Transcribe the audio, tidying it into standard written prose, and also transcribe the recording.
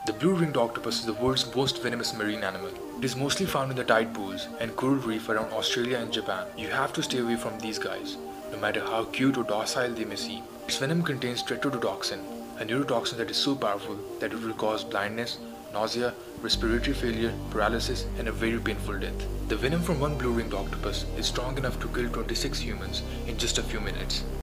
The blue-ringed octopus is the world's most venomous marine animal. It is mostly found in the tide pools and coral reef around Australia and Japan. You have to stay away from these guys, no matter how cute or docile they may seem. Its venom contains tetrodotoxin, a neurotoxin that is so powerful that it will cause blindness, nausea, respiratory failure, paralysis, and a very painful death. The venom from one blue-ringed octopus is strong enough to kill 26 humans in just a few minutes.